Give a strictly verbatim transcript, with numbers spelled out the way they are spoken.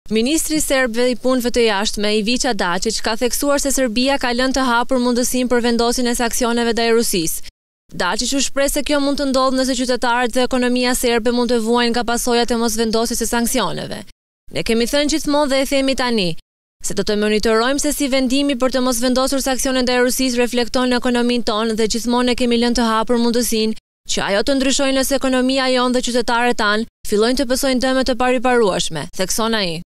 Ministri i Serbëve i Punëve të Jashtme, Ivica Daçiç, ka theksuar se Serbia ka lënë të hapur mundësinë për vendosjen e sanksioneve ndaj Rusisë. Daçiç u shpreh se kjo mund të ndodhë nëse qytetarët dhe ekonomia serbe mund të vuajnë nga pasojat e mosvendosjes së sanksioneve. Ne kemi thënë gjithmonë dhe e themi tani, se do të monitorojmë se si vendimi për të mos vendosur sanksione ndaj Rusisë reflekton në ekonominë tonë dhe gjithmonë ne kemi lënë të hapur mundësinë që ajo të ndryshojë nëse ekonomia jonë dhe qytetarët tanë fillojnë të pësojnë dëme të pariparueshme, thekson ai.